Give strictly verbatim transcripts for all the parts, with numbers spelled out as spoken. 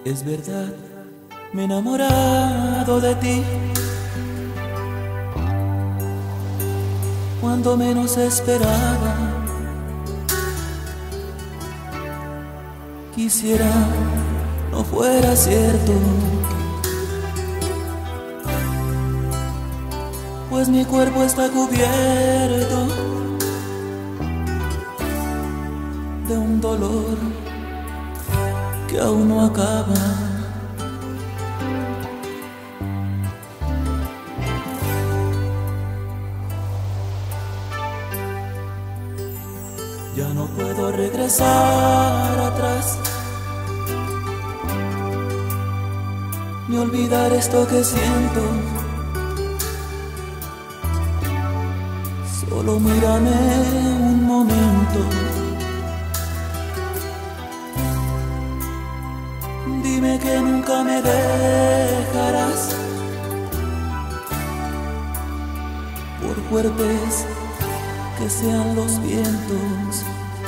Es verdad, me he enamorado de ti cuando menos esperaba. Quisiera no fuera cierto, pues mi cuerpo está cubierto de un dolor que aún no acaba. Ya no puedo regresar atrás, ni olvidar esto que siento. Solo mírame un momento, dime que nunca me dejarás, por fuertes que sean los vientos.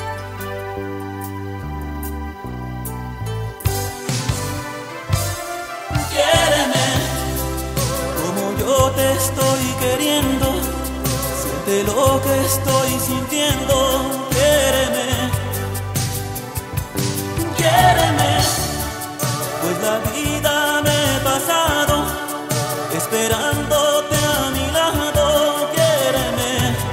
Quiéreme como yo te estoy queriendo, siente lo que estoy sintiendo. Quiéreme, quiéreme, pues la vida me he pasado esperándote a mi lado. Quiéreme,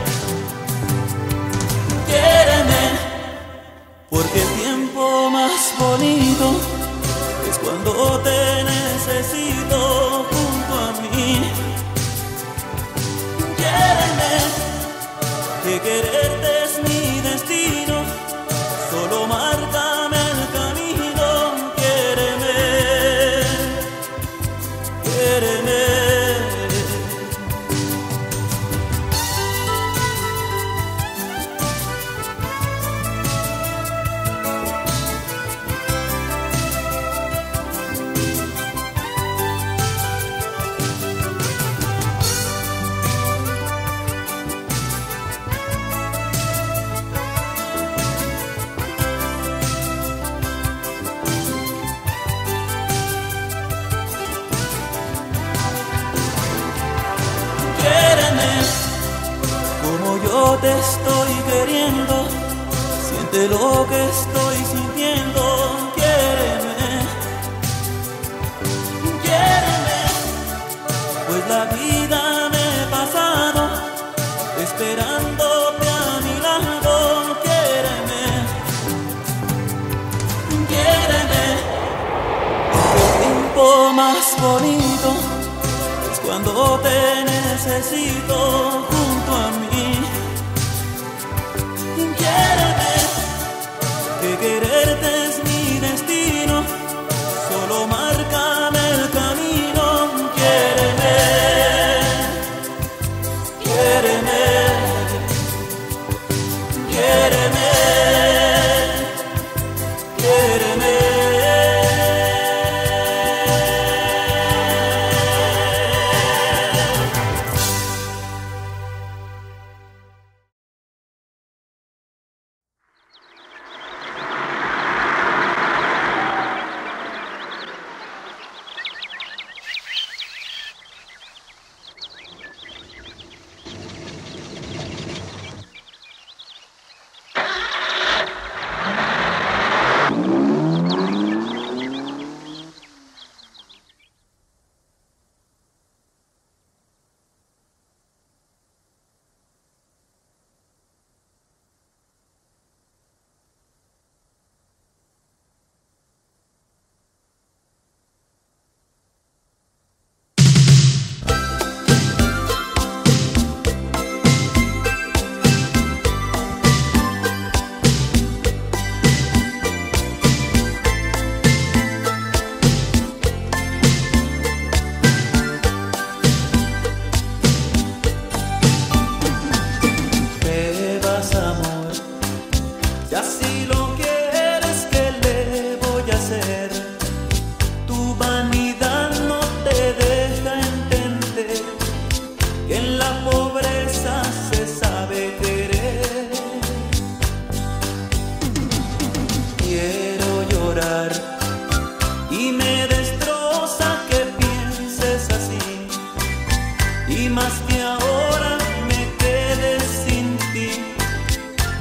quiéreme, porque el tiempo más bonito es cuando te necesito junto a mí. Quiéreme, que quererte es mi destino, solo márcame el camino. Quiéreme, quiéreme. Yo te estoy queriendo, siente lo que estoy sintiendo. Quiéreme, quiéreme, pues la vida me he pasado esperándote a mi lado. Quiéreme, quiéreme, porque el tiempo más bonito es cuando te necesito junto a mí. Quiéreme, que quererte es mi destino, solo márcame el camino. Quiéreme, quiéreme, quiéreme, quiéreme.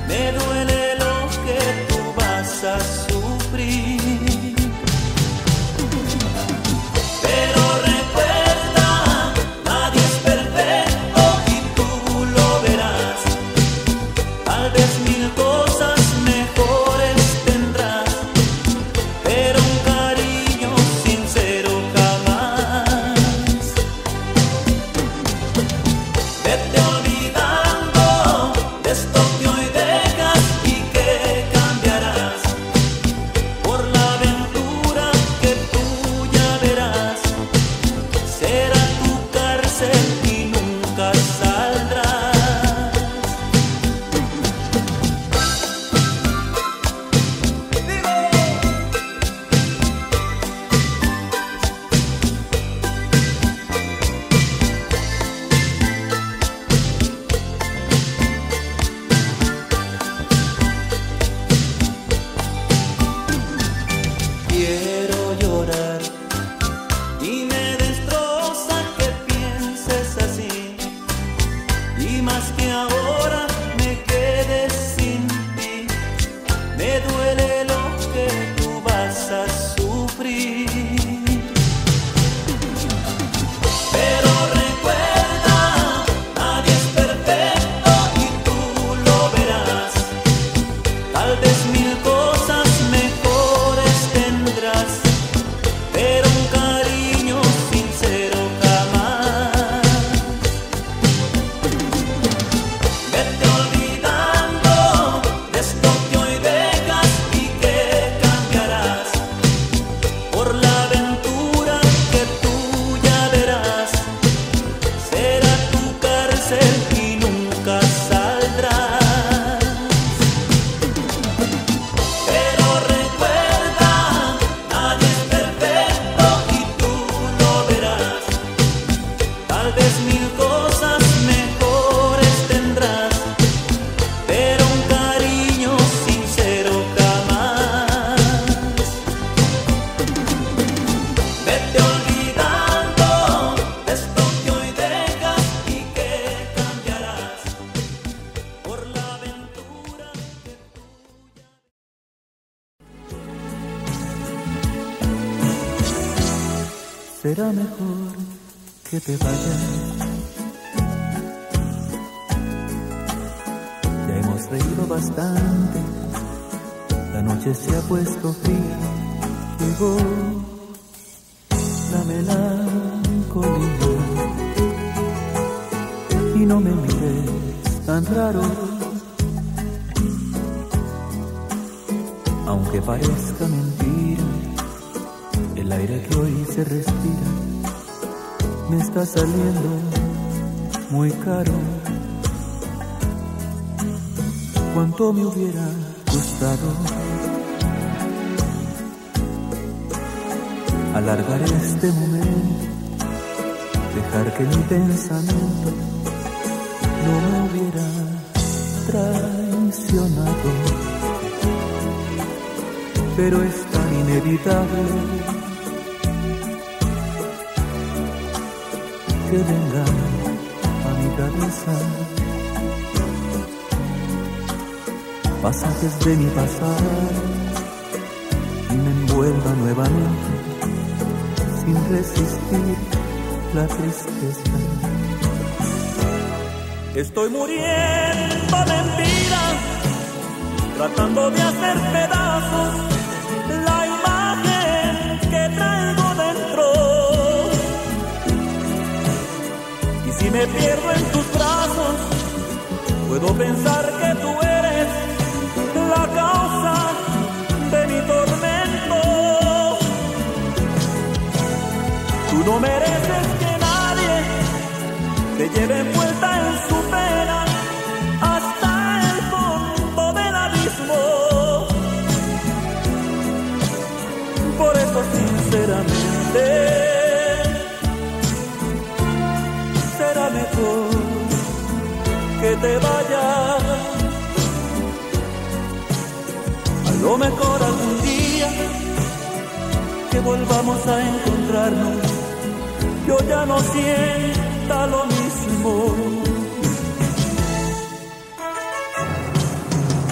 me duele lo que tú vas a sufrir. Pero recuerda, nadie es perfecto y tú lo verás. Tal vez mil cosas mejores tendrás, pero un cariño sincero jamás. Vete olvidando de esto que hoy dejas y que cambiarás por la aventura que tú ya verás. Será tu cárcel y nunca saldrás. Quiero llorar y me destroza que pienses así, y más que ahora me quedes sin ti. Me duele lo que tú vas a sufrir. Pero recuerda, nadie es perfecto y tú lo verás. Tal vez mil cosas mejores tendrás, pero un cariño sincero jamás. Vete olvidando de esto que hoy dejas y que cambiarás por la aventura que tú ya verás. Será tu cárcel y nunca saldrás. Pero recuerda, nadie es perfecto y tú lo verás. Tal vez mil cosas mejores tendrás, pero un cariño sincero jamás. Vete olvidando de esto que hoy dejas y que cambiarás por la aventura que tú ya. Será mejor que te vayas. Ya hemos reído bastante, la noche se ha puesto fría. Llegó la melancolía y no me mires tan raro, aunque parezca mentira. El aire que hoy se respira me está saliendo muy caro. Cuánto me hubiera gustado alargar este momento, dejar que mi pensamiento no me hubiera traicionado. Pero es tan inevitable que venga a mi cabeza pasajes de mi pasado y me envuelva nuevamente sin resistir la tristeza. Estoy muriendo de mentiras, tratando de hacer pedazos la imagen que traigo dentro. Y si me pierdo en tus brazos, puedo pensar que tú eres la causa de mi tormento. Tú no mereces que nadie te lleve envuelta en su pena hasta el fondo del abismo. Por eso sinceramente será mejor que te vayas. A lo mejor algún día que volvamos a encontrarnos, yo ya no sienta lo mismo.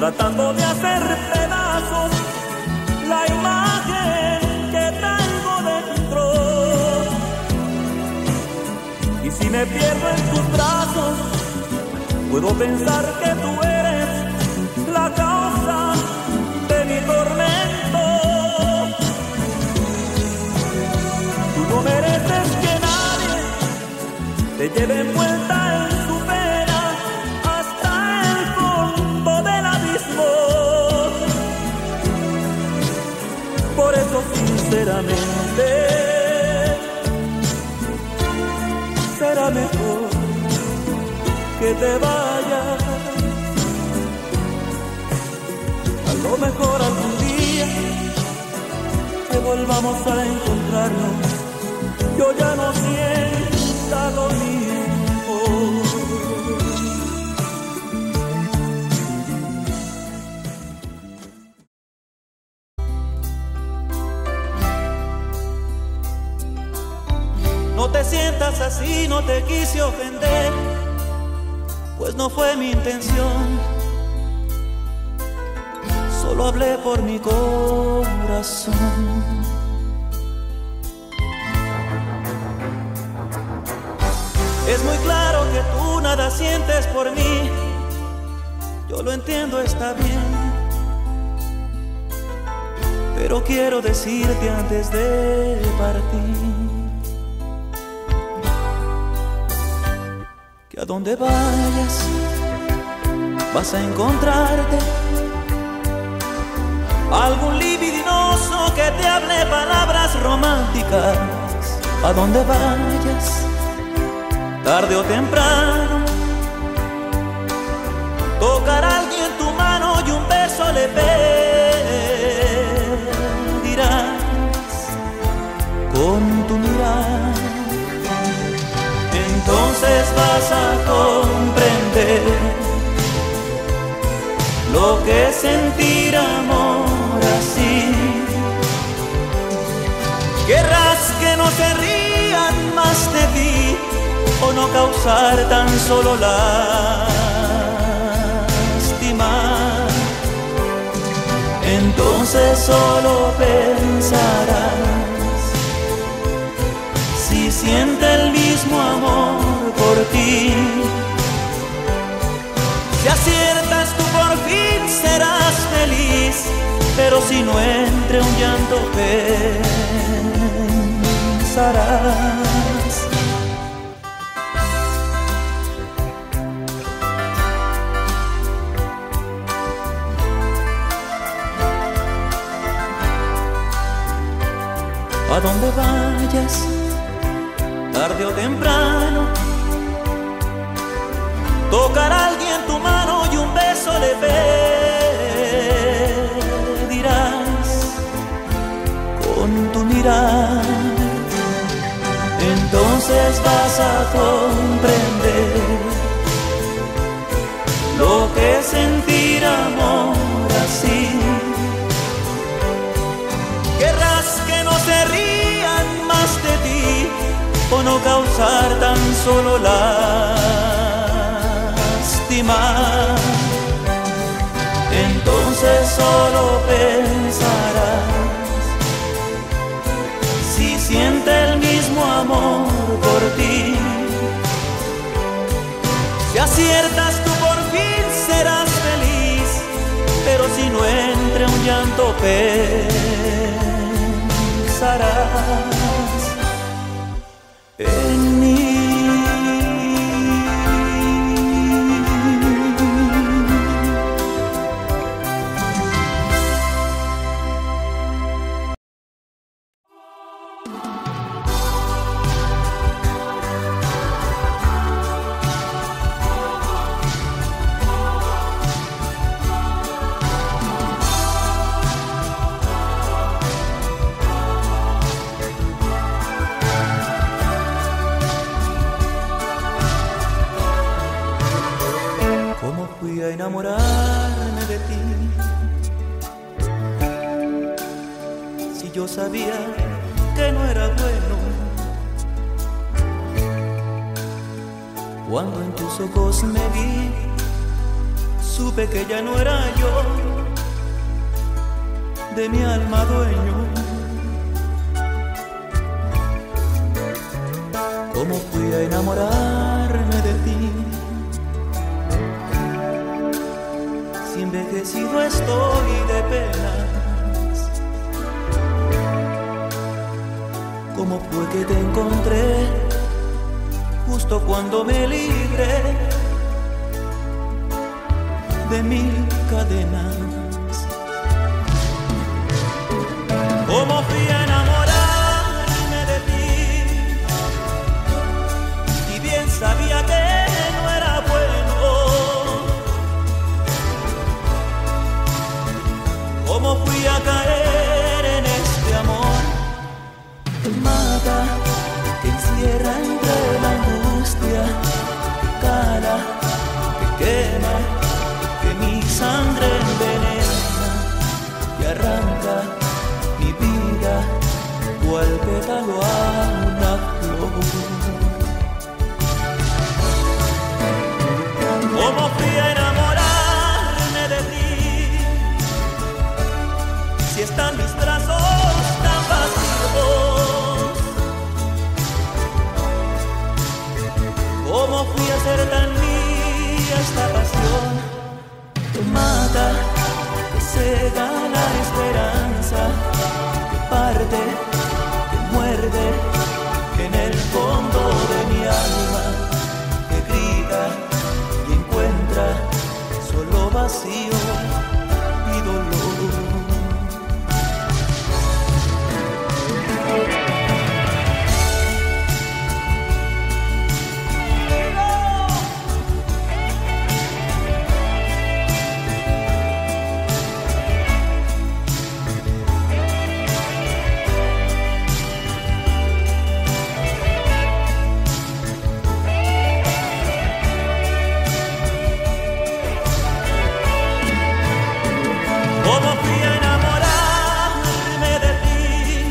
tratando de hacer pedazos la imagen que traigo dentro. Y si me pierdo en tus brazos, puedo pensar que tú eres la causa de mi tormento. Tú no mereces que nadie te lleve envuelta en su pena hasta el fondo del abismo. Por eso sinceramente será mejor que te vayas. A lo mejor algún día que volvamos a encontrarnos, yo ya no sienta lo mismo. No te sientas así, no te quise ofender, pues no fue mi intención. Solo hablé por mi corazón. Es muy claro que tú nada sientes por mí, yo lo entiendo, está bien, pero quiero decirte antes de partir que a donde vayas vas a encontrarte algún libidinoso que te hable palabras románticas. A donde vayas, tarde o temprano, tocará a alguien tu mano y un beso le pedirás con tu mirada. Entonces vas a comprender lo que es sentir amor así. Querrás que no se rían más de ti o no causar tan solo lástima. Entonces solo pensarás si siente el mismo amor por ti. Si aciertas tú por fin serás feliz, pero si no entre un llanto pensarás. A donde vayas, tarde o temprano, tocará a alguien tu mano y un beso le pedirás con tu mirada. Entonces vas a comprender lo que es sentir amor así. Querrás que no se rían más de ti o no causar tan solo lástima. Entonces solo pensarás si siente el mismo amor por ti. Si aciertas tú por fin serás feliz, pero si no entre un llanto pensarás en mí. A enamorarme de ti, si yo sabía que no era bueno. Cuando en tus ojos me vi, supe que ya no era yo, de mi alma dueño. ¿Cómo fui a enamorarme de ti? Si envejecido estoy de penas. ¿Cómo fue que te encontré justo cuando me libré de mil cadenas? ¿Cómo fui a enamorarme de ti? Y bien sabía que no era bueno. ¿Cómo fui a caer en este amor que mata, que encierra entre la angustia, que cala, que quema, que mi sangre envenena y arranca mi vida cual pétalo a una flor? ¿Cómo fui a enamorarme de ti? Si están mis brazos tan vacíos, ¿cómo fui a ser tan mía esta pasión que mata, que cega la esperanza, que parte, que muerde en el fondo de mi alma, que grita y encuentra solo vacío y dolor? ¿Cómo fui a enamorarme de ti?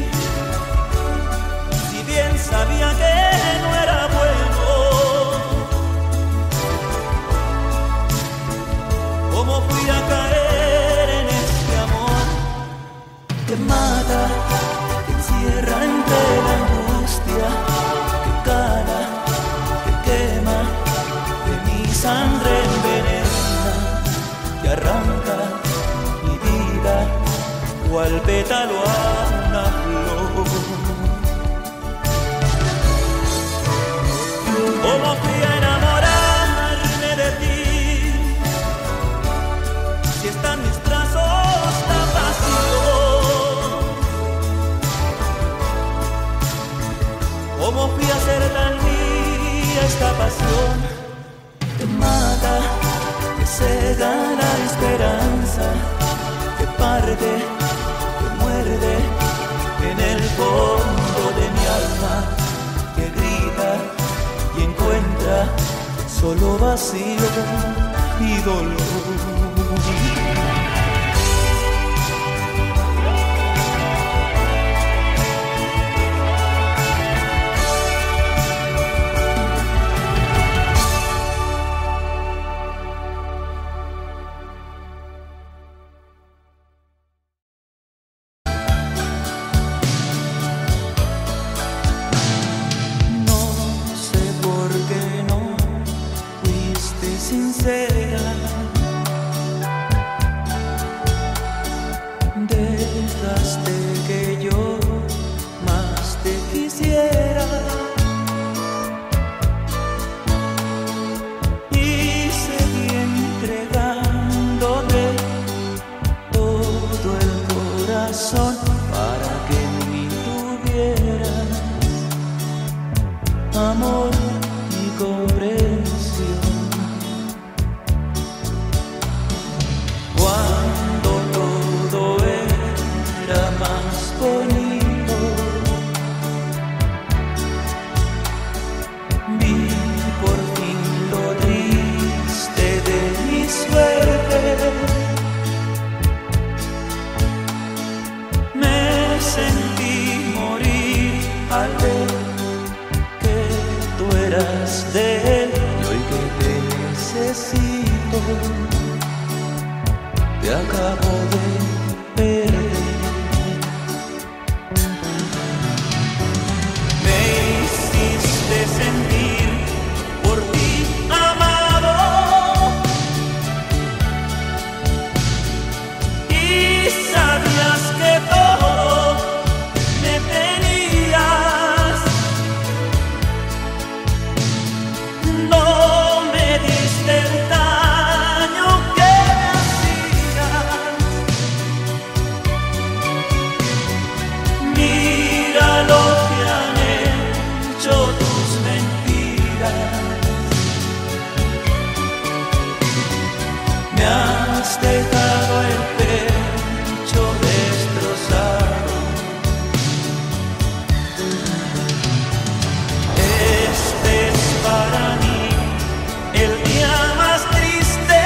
Si bien sabía que no era bueno. ¿Cómo fui a caer en este amor que mata, que encierra entre la angustia, que cala, que quema, que mi sangre envenena y arranca cual pétalo a una flor? ¿Cómo fui a enamorarme de ti? Si están mis brazos tan vacíos, ¿cómo fui a ser tan mía esta pasión que mata, que cega la esperanza, que parte, que muerde en el fondo de mi alma, que grita y encuentra solo vacío y dolor? Sincera, dejaste que yo más te quisiera y seguí entregándote todo el corazón para que en mí tuvieras amor y comprensión. Cuando todo era más bonito, vi por fin lo triste de mi suerte. Me sentí morir al ver que tú eras de él y hoy que te necesito que acabo de perder. Me hiciste sentir por ti amado y sabías que todo me tenías. No me diste el daño que me hacías. Mira lo que han hecho tus mentiras. Me has dejado el pecho destrozado. Este es para mí el día más triste,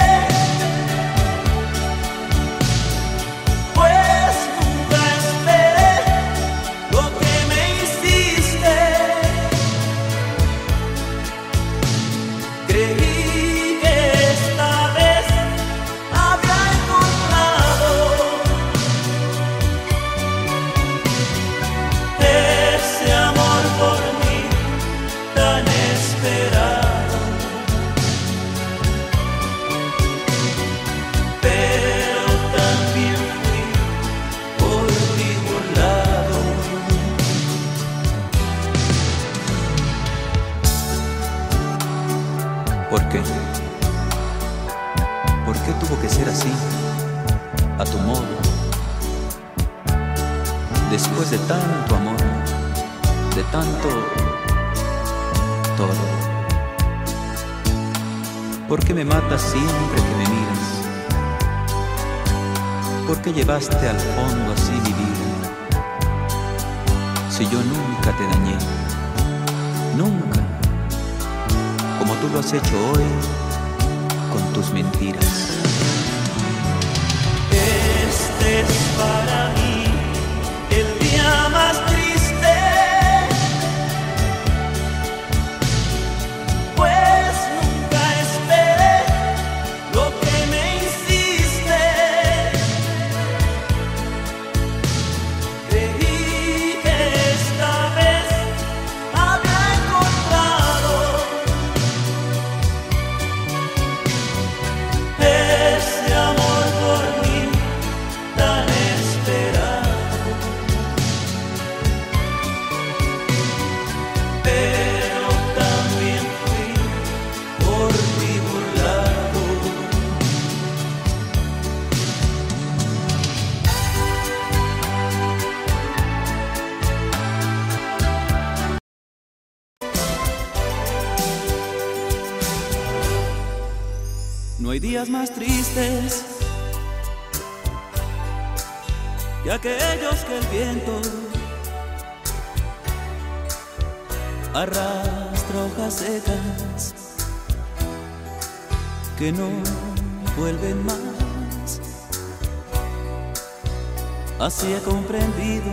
pues nunca esperé lo que me hiciste. Creí que esta vez había encontrado ese amor por mí tan esperado, pero también fui por ti burlado. ¿Por qué? ¿Por qué tuvo que ser así, a tu modo? Después de tanto amor, de tanto todo. ¿Por qué me matas siempre que me miras? ¿Por qué llevaste al fondo así mi vida? Si yo nunca te dañé, nunca, como tú lo has hecho hoy con tus mentiras. Este es para mí el día más triste, pues nunca esperé lo que me hiciste. Creí que esta vez había encontrado ese amor por mí tan esperado, pero también fui por ti burlado. No hay días más tristes que aquellos que el viento arrastra hojas secas que no vuelven más. Así he comprendido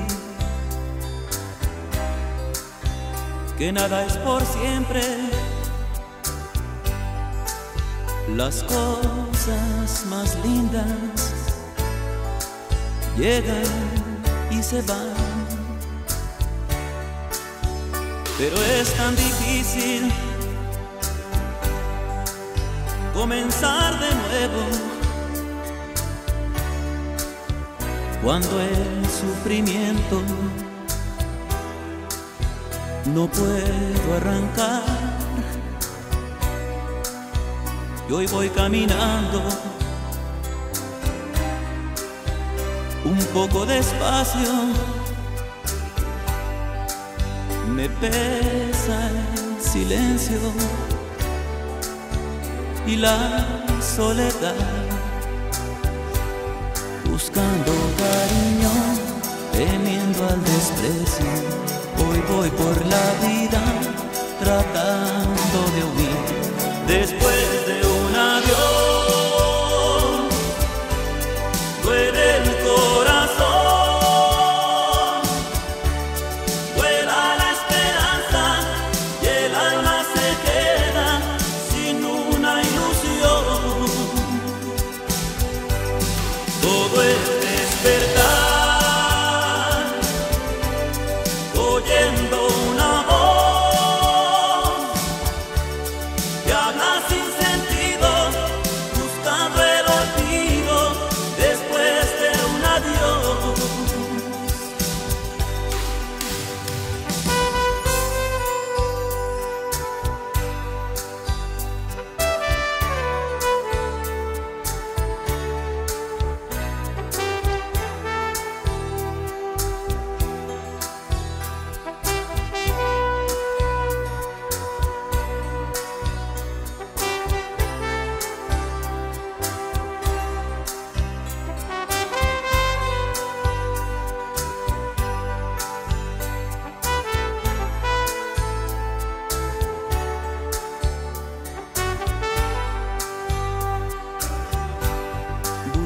que nada es por siempre. Las cosas más lindas llegan y se van, pero es tan difícil comenzar de nuevo cuando el sufrimiento no puedo arrancar. Y hoy voy caminando un poco despacio, me pesa el silencio y la soledad, buscando cariño, temiendo al desprecio. Hoy voy por la vida tratando de huir. Después de un adiós, duele el corazón, vuela la esperanza y el alma se queda sin una ilusión.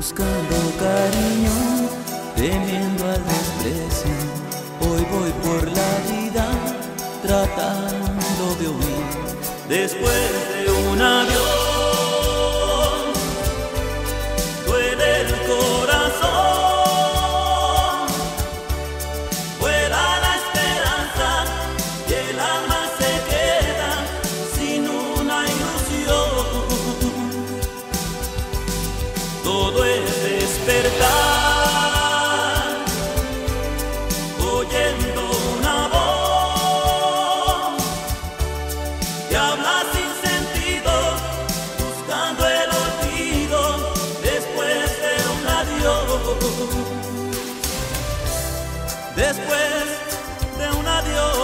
buscando cariño, temiendo al desprecio. Hoy voy por la vida tratando de huir. Después de un adiós duele el corazón, vuela la esperanza y el alma se queda sin una ilusión. Todo es despertar, oyendo una voz que habla sin sentido, buscando el olvido después de un adiós. Después de un adiós.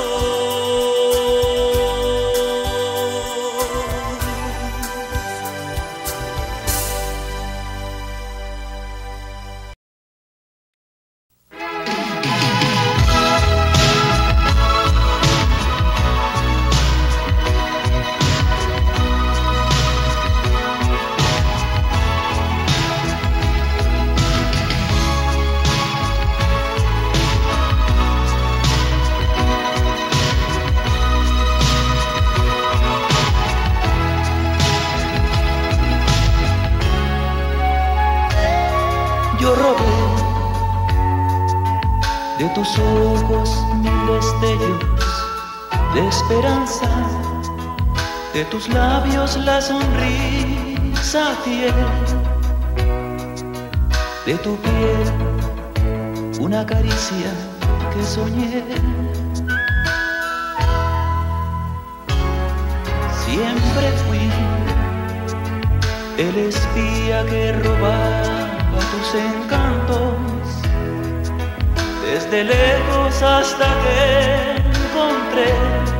Yo robé de tus ojos mil destellos de esperanza, de tus labios la sonrisa fiel, de tu piel una caricia que soñé. Siempre fui el espía que robaba tus encantos, desde lejos hasta que encontré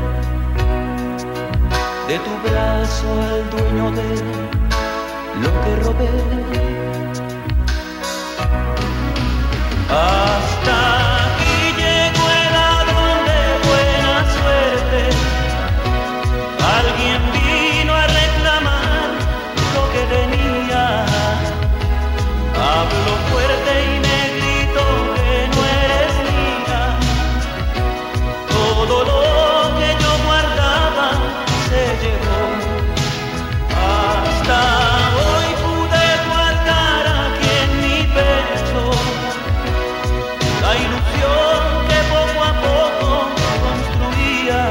de tu brazo al dueño de lo que robé. Hasta aquí llegó el ladrón de buena suerte. Alguien vino a reclamar lo que tenía. Habló fuerte y me gritó que no eres mía. Todo lo que yo guardaba se llevó. Hasta hoy pude guardar aquí en mi pecho la ilusión que poco a poco construía.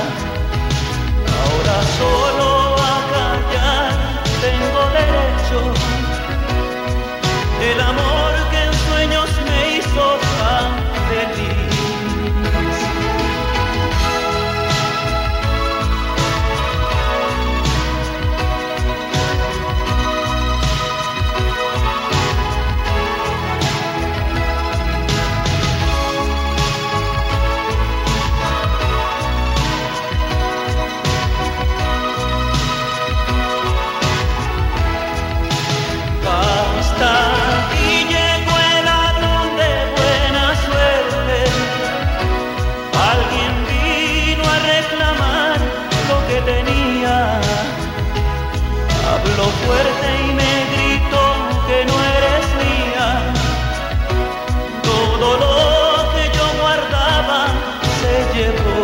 Ahora solo a callar tengo derecho. El amor que en sueños me hizo tan feliz. Habló fuerte y me gritó que no eres mía. Todo lo que yo guardaba se llevó.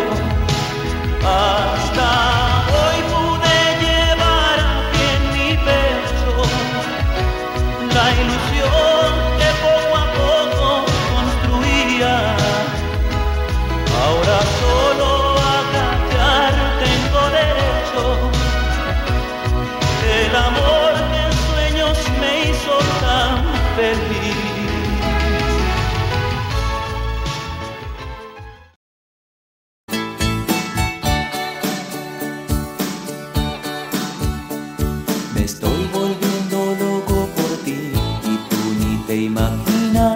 Hasta hoy pude llevar aquí en mi pecho la ilusión que poco a poco construía. Ahora solo a callar tengo derecho. El amor que en sueños me hizo tan feliz. Me estoy volviendo loco por ti y tú ni te imaginas.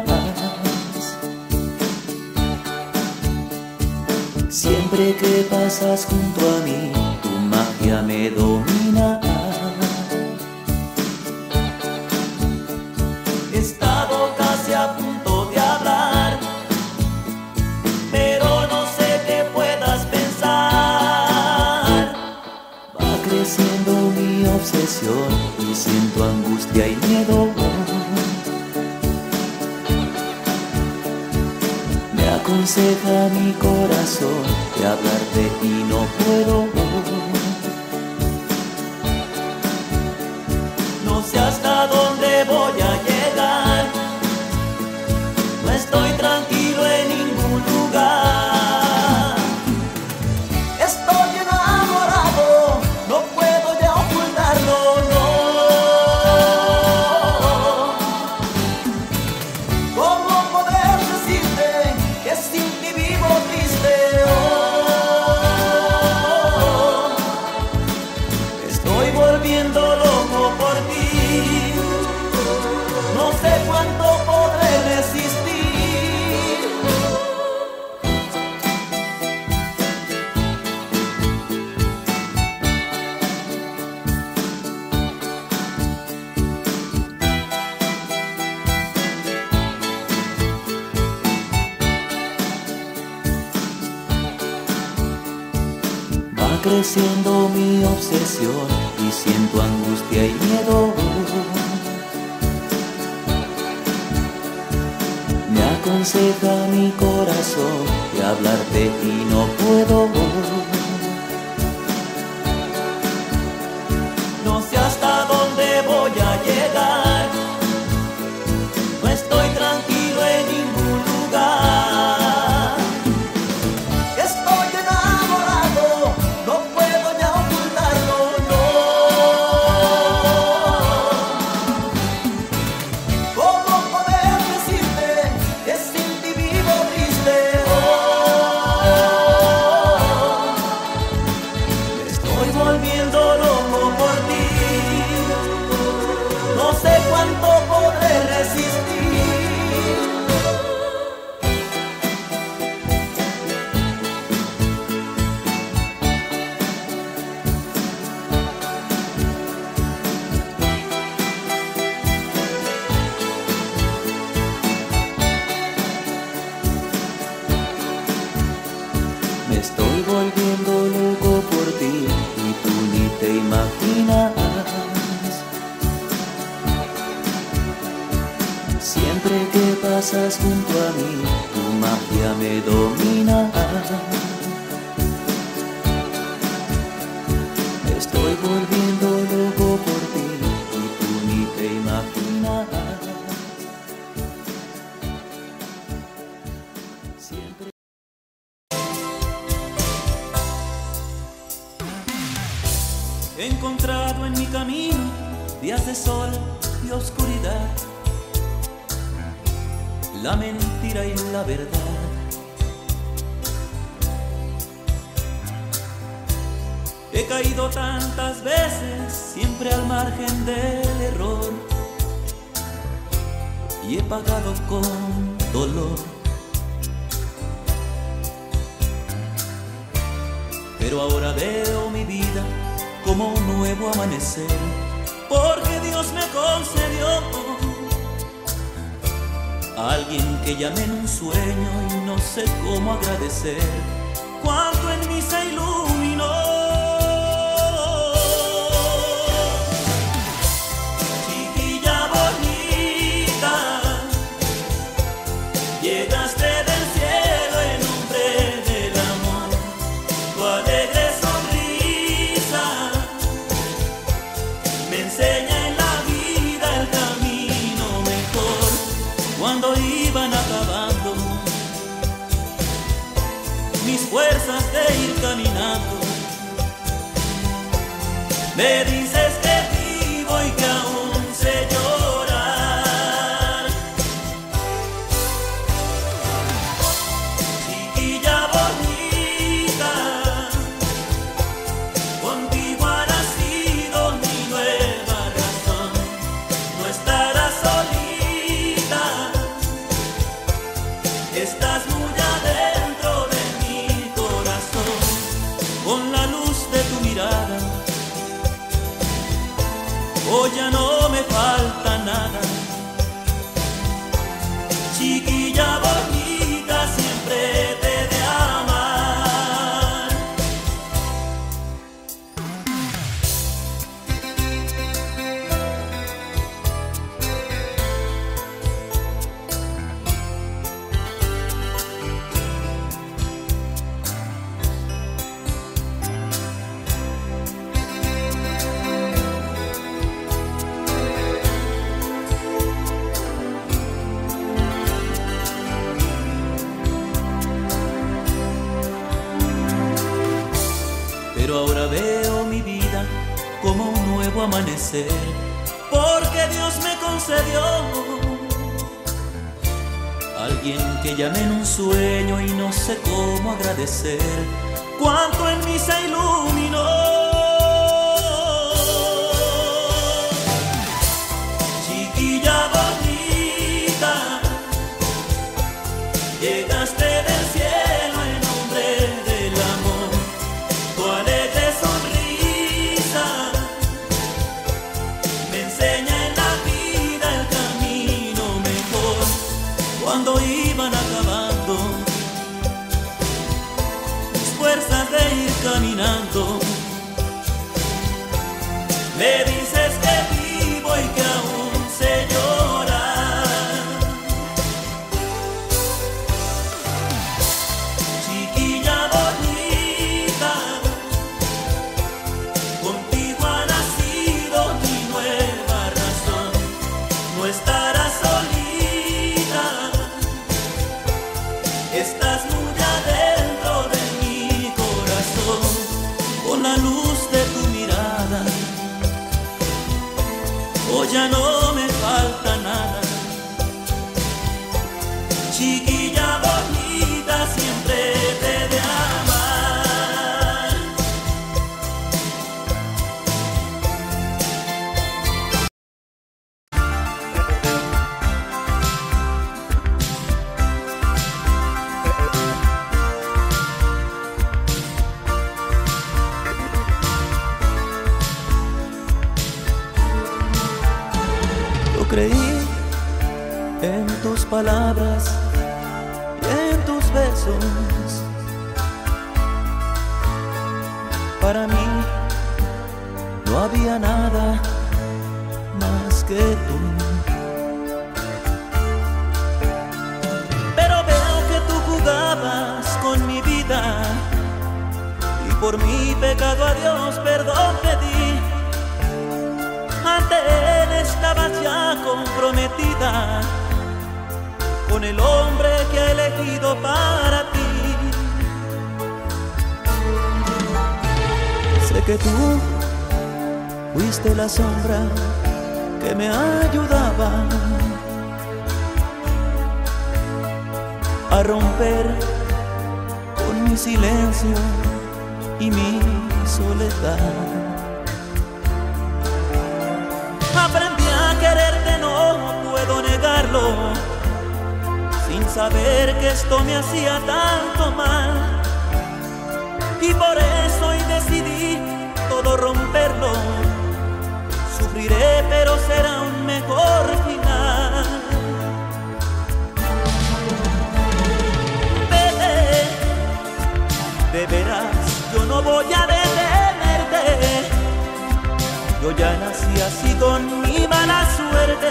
Siempre que pasas junto a mí, tu magia me domina. He estado casi a punto de hablar, pero no sé qué puedas pensar. Va creciendo mi obsesión y siento angustia y miedo. aconseja mi corazón de hablarte y no puedo. No sé hasta dónde voy a llegar, no estoy tranquilo en ningún lugar. Estoy enamorado, no puedo ya ocultarlo, no. ¿Cómo poder decirte que sin ti vivo triste? Oh, estoy volviendo loco por ti, no sé cuánto podré resistir. Va creciendo mi obsesión y siento angustia y miedo. Me aconseja mi corazón de hablarte y no puedo. No sé hasta dónde voy a llegar, no estoy tranquilo en ningún lugar. Estoy enamorado, no puedo ya ocultarlo, no. ¿Cómo poder decirte que sin ti vivo triste? Oh, me estoy volviendo loco por ti, no sé cuánto podré resistir. Me estoy volviendo loco por ti y tú ni te imaginas. Siempre que pasas junto a mí, tu magia me domina. Me estoy volviendo loco por ti y tú ni te imaginas. Siempre He encontrado en mi camino días de sol y oscuridad, la mentira y la verdad. He caído tantas veces, siempre al margen del error, y he pagado con dolor. Pero ahora veo mi vida como un nuevo amanecer, porque Dios me concedió a alguien que llamé en un sueño y no sé cómo agradecer cuánto en mí se iluminó. Chiquilla bonita, llegaste del cielo en nombre del amor, tu alegre sonrisa me enseña en la vida el camino mejor. Cuando iban acabando mis fuerzas de ir caminando, me dices que vivo y que aún sé llorar. Chiquilla bonita, contigo ha nacido mi nueva razón. No estarás solita, estás muy adentro de mi corazón. Con la luz de tu mirada, hoy ya no me falta nada. Chiquilla bonita, siempre te he de amar. pero ahora veo mi vida como un nuevo amanecer, porque Dios me concedió alguien que llamé en un sueño y no sé cómo agradecer cuánto en mí se iluminó. Chiquilla bonita, llegaste del cielo en nombre del amor. Tu alegre sonrisa me enseña en la vida el camino mejor. Cuando iban acabando mis fuerzas de ir caminando, me dices que vivo y que aún sé llorar. Chiquilla bonita, contigo ha nacido mi nueva razón. No estarás solita, estás muy adentro de mi corazón. Con la luz de tu mirada hoy ya no me falta nada. Chiquilla bonita, siempre te he de amar. Yo creí en tus palabras y en tus besos. Para mí no había nada más que tú. Pero veo que tú jugabas con mi vida y por mi pecado a Dios perdón pedí. Ante Él estabas ya comprometida con el hombre que ha elegido para ti. Sé que tú fuiste la sombra que me ayudaba a romper con mi silencio y mi soledad. Aprendí a quererte, no puedo negarlo, sin saber que esto me hacía tanto mal. Y por eso hoy decidí todo romperlo. Sufriré, pero será un mejor final. Vete, de veras, yo no voy a detenerte. Yo ya nací así con mi mala suerte.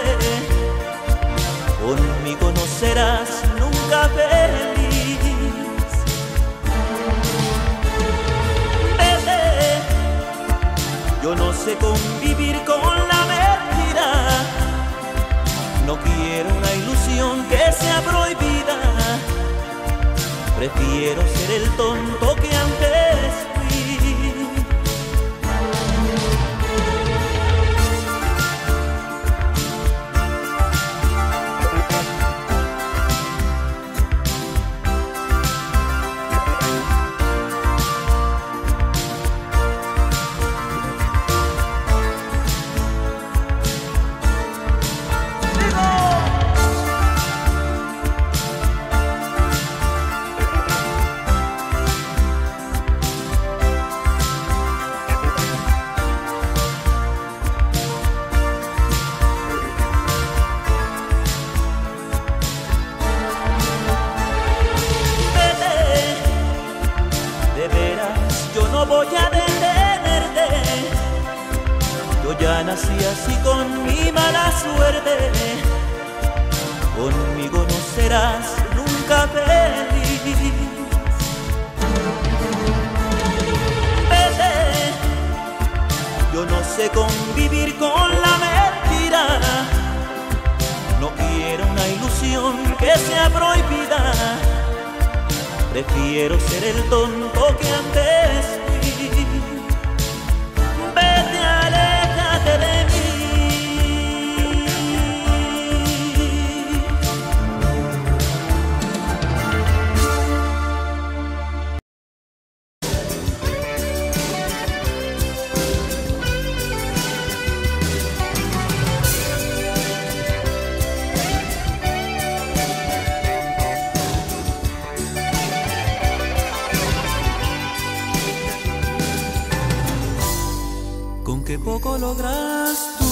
Conmigo no serás nunca feliz. Vete, yo no sé convivir con la mentira. No quiero una ilusión que sea prohibida. Prefiero ser el tonto que antes fui. Voy a detenerte. Yo ya nací así con mi mala suerte. Conmigo no serás nunca feliz. Vete, yo no sé convivir con la mentira. No quiero una ilusión que sea prohibida. Prefiero ser el tonto que antes fui. que poco logras tú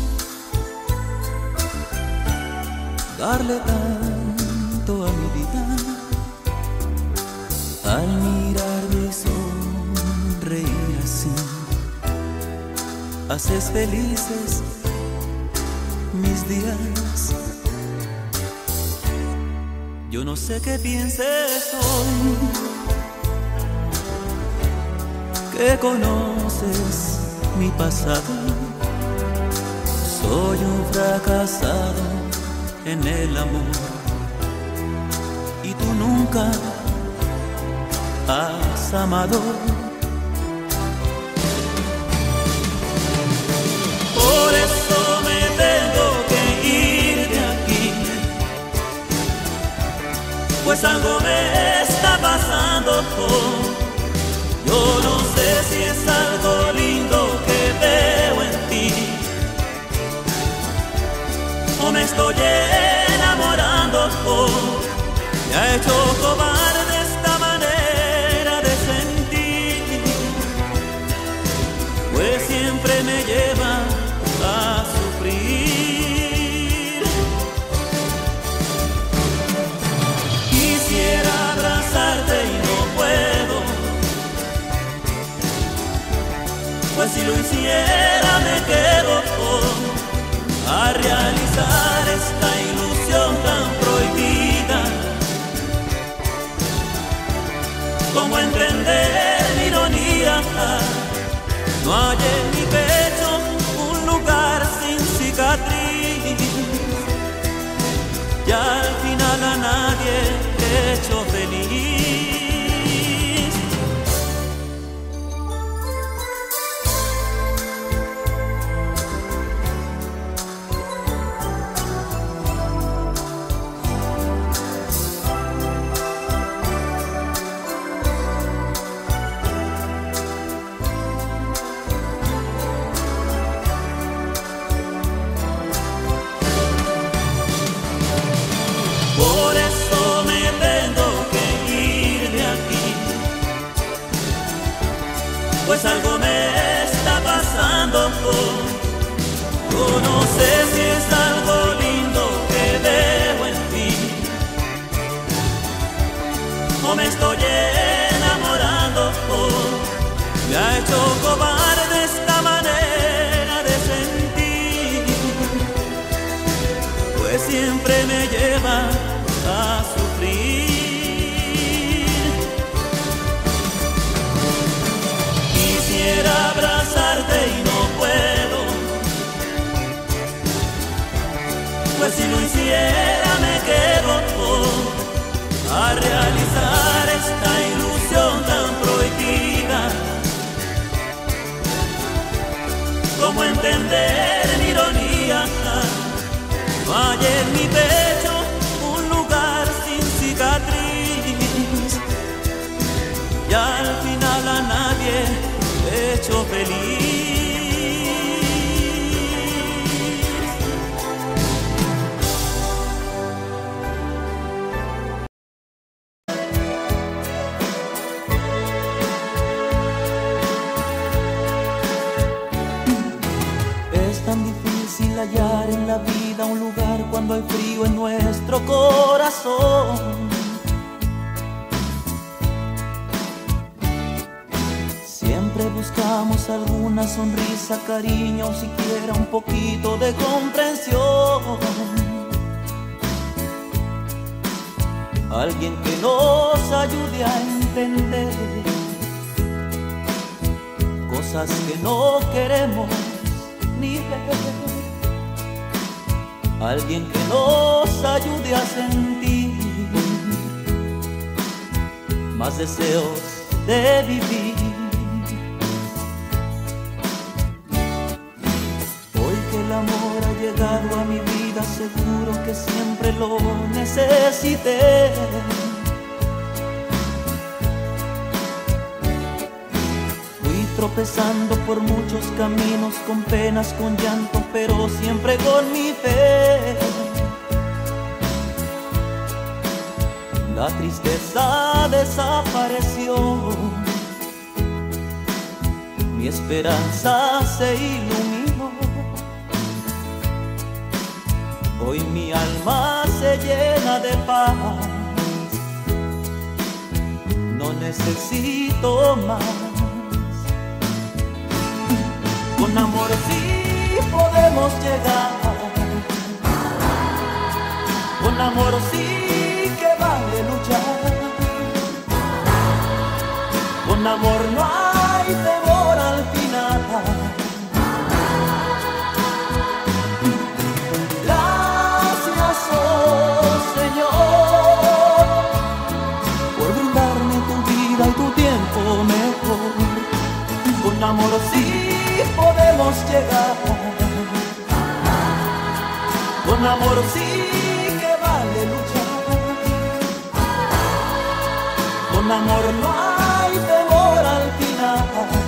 darle tanto a mi vida. Al mirarme y sonreír así, haces felices mis días. Yo no sé qué pienses hoy, que conoces mi pasado. Soy un fracasado en el amor y tú nunca has amado. Por eso me tengo que ir de aquí, pues algo me está pasando. Yo no sé si es algo lindo que veo en ti, o me estoy enamorando. Me ha hecho cobarde esta manera de sentir, pues siempre me lleva a sufrir. Quisiera abrazarte y no puedo, pues si lo hiciera me quedo a realizar esta ilusión tan prohibida. ¿Cómo entender mi ironía? No hay en mi pecho un lugar sin cicatriz, y al final a nadie he hecho feliz. Por eso me tengo que ir de aquí, pues algo me está pasando. Yo no sé si es algo lindo que veo en ti, o me estoy enamorando. Me ha hecho cobarde esta manera de sentir, pues siempre me lleva a sufrir. Quisiera abrazarte y no puedo, pues si lo hiciera me quedo a realizar esta ilusión tan prohibida. ¿Cómo entender mi ironía? No hay en mi pecho un lugar sin cicatriz, y al final a nadie he hecho feliz. Es tan difícil hallar en la vida un lugar cuando hay frío en nuestro corazón. Siempre buscamos alguna sonrisa, cariño, o siquiera un poquito de comprensión. Alguien que nos ayude a entender cosas que no queremos ni ver. Alguien que nos ayude a sentir más deseos de vivir. Hoy que el amor ha llegado a mi vida, seguro que siempre lo necesité. Tropezando por muchos caminos, con penas, con llanto, pero siempre con mi fe. La tristeza desapareció, mi esperanza se iluminó. Hoy mi alma se llena de paz, no necesito más. Con amor sí podemos llegar, con amor sí que vale luchar, con amor no hay temor al final. Gracias, oh Señor, por brindarme tu vida y tu tiempo mejor. Con amor sí podemos llegar, con amor sí que vale luchar, con amor no hay temor al final.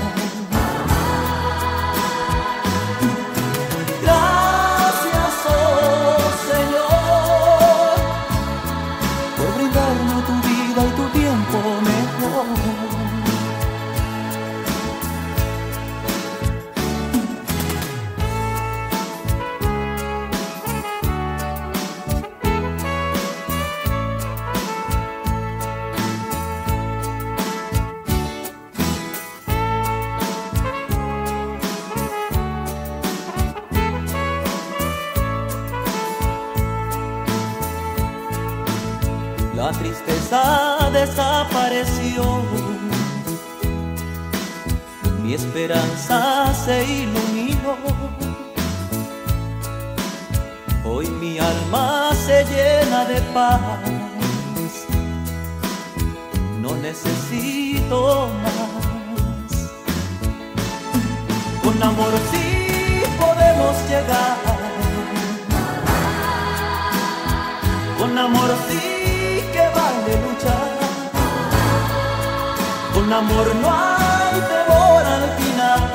Gracias, oh Señor, por brindarme tu vida y tu tiempo mejor. La tristeza desapareció, mi esperanza se iluminó. Hoy mi alma se llena de paz, no necesito más. Con amor sí podemos llegar, con amor sí que vale luchar, con amor no hay temor al final.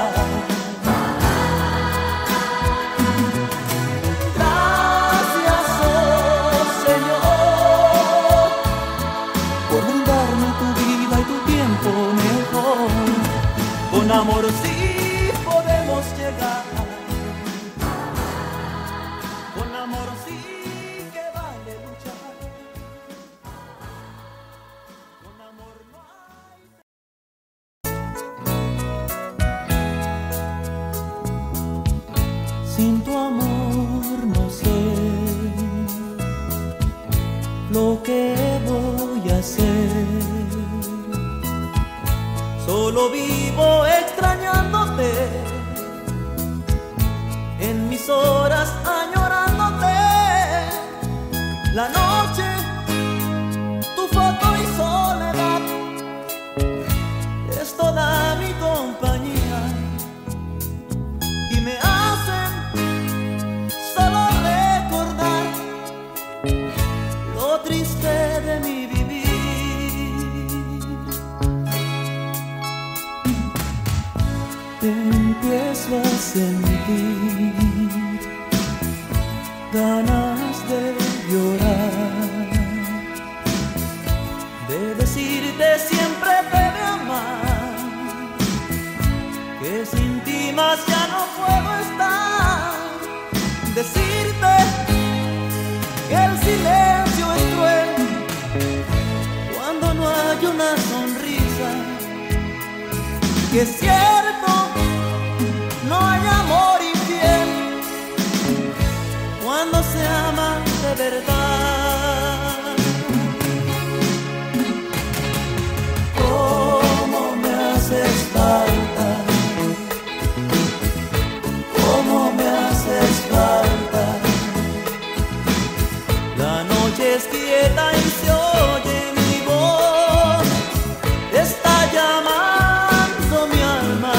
Gracias, oh Señor, por brindarme tu vida y tu tiempo mejor. Con amor sí podemos llegar, con amor sí. Sin tu amor no sé lo que voy a hacer. Solo vivo extrañándote, en mis horas añorándote. La noche, tu foto y soledad es toda mi compañía y me hacen solo recordar lo triste de mi vivir. Te empiezo a sentir ganas de llorar, de decirte siempre te de amar, que sin ti más ya no puedo estar. Decirte que el silencio es cruel cuando no hay una sonrisa, que es cierto, no hay amor infiel cuando se ama de verdad. ¿Cómo me haces falta? ¿Cómo me haces falta? La noche es quieta y se oye mi voz, está llamando mi alma.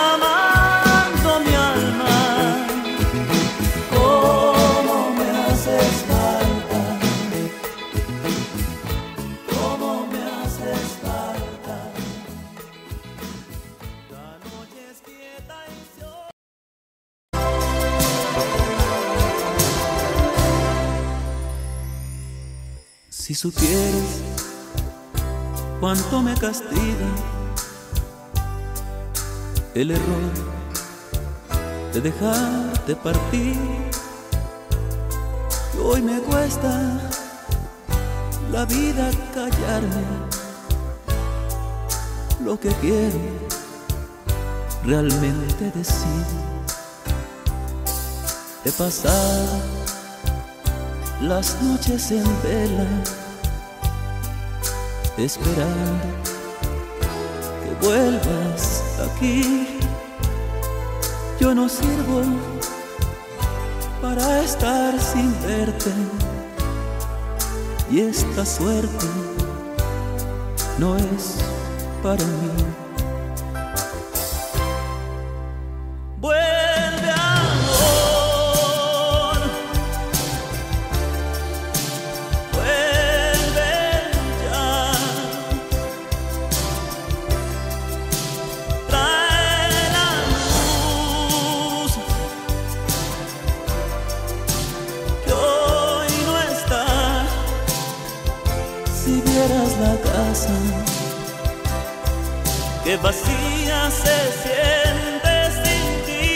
amando mi alma. ¿Cómo me haces falta? ¿Cómo me haces falta? La noche es quieta y sola. Si supieras cuánto me castiga el error de dejarte partir, y hoy me cuesta la vida callarme lo que quiero realmente decir. He pasado las noches en vela esperando que vuelvas aquí. Yo no sirvo para estar sin verte, y esta suerte no es para mí. Vuelve, amor, vuelve ya. Trae la luz que hoy no está. Si vieras la casa, que vacía se siente sin ti.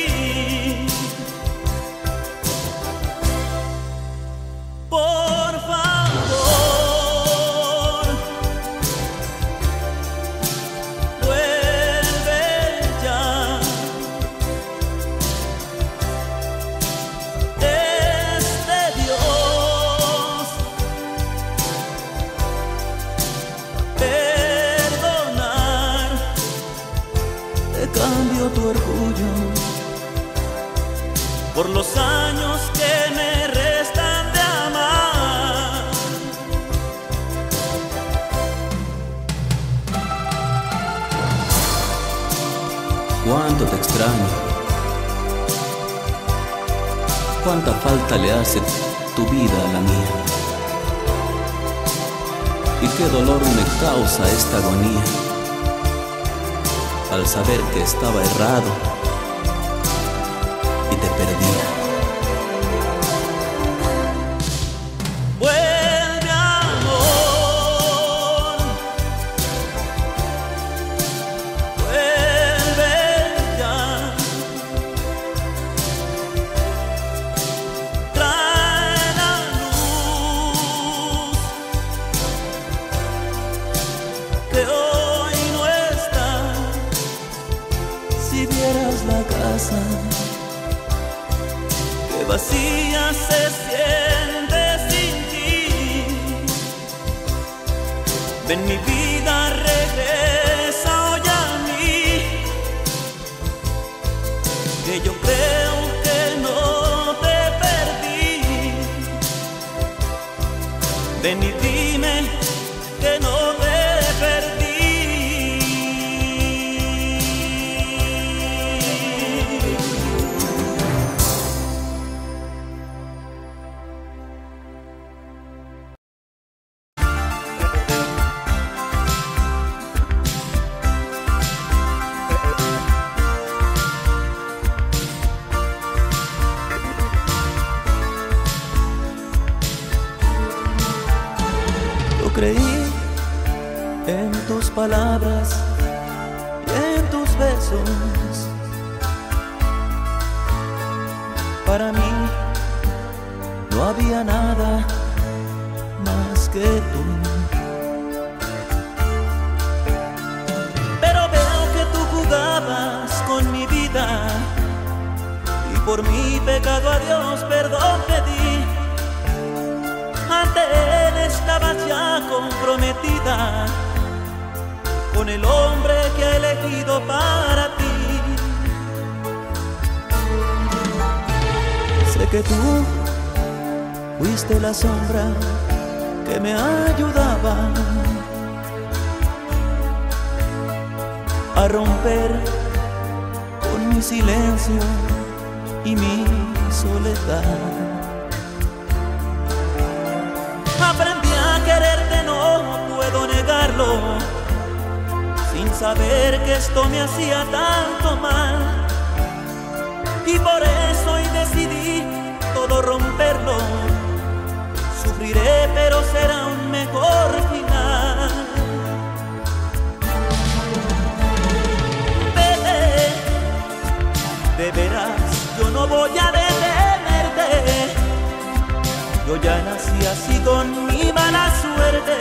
Por favor, vuelve ya. Es de Dios perdonar. Te cambio tu orgullo por los años que me restan de amar. Cuánto te extraño, cuánta falta le hace tu vida a la mía, y qué dolor me causa esta agonía al saber que estaba errado y te perdía. Vuelve, amor, vuelve ya. Trae la luz que hoy no está. Si vieras la casa, que vacía se siente sin ti. Ven, mi vida, regresa hoy a mí, que yo creo que no te perdí. Ven y dime que no te perdí. Yo creí en tus palabras y en tus besos. Para mí no había nada más que tú. Pero veo que tú jugabas con mi vida, y por mi pecado a Dios perdón pedí. Ante Él estabas ya comprometida con el hombre que ha elegido para ti. Sé que tú fuiste la sombra que me ayudaba a romper mi silencio y mi soledad. Aprendí a quererte, no puedo negarlo, sin saber que esto me hacía tanto mal. Y por eso hoy decidí todo romperlo. Sufriré, pero será un mejor final. Vete, de veras, yo no voy a detenerte. Yo ya nací así con mi mala suerte.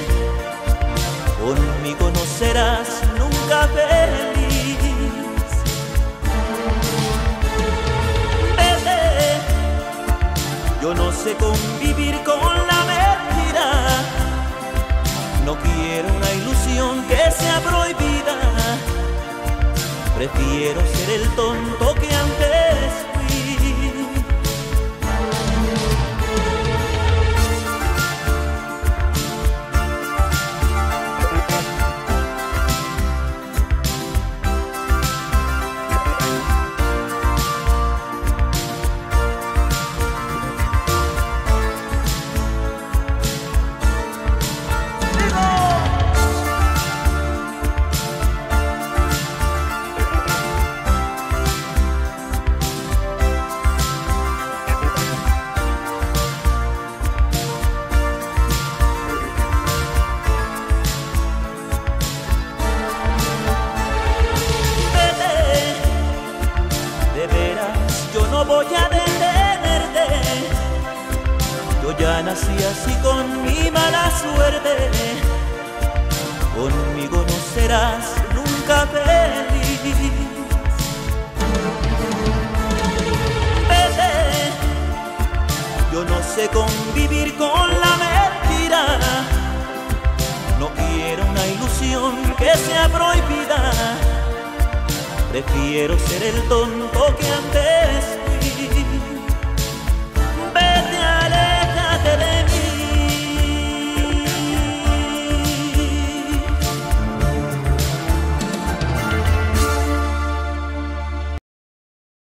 Conmigo no serás nunca feliz. Vete, yo no sé convivir con la mentira. No quiero una ilusión que sea prohibida. Prefiero ser el tonto que antes fui. No voy a detenerte. Yo ya nací así con mi mala suerte. Conmigo no serás nunca feliz. Vete, yo no sé convivir con la mentira. No quiero una ilusión que sea prohibida. Prefiero ser el tonto que antes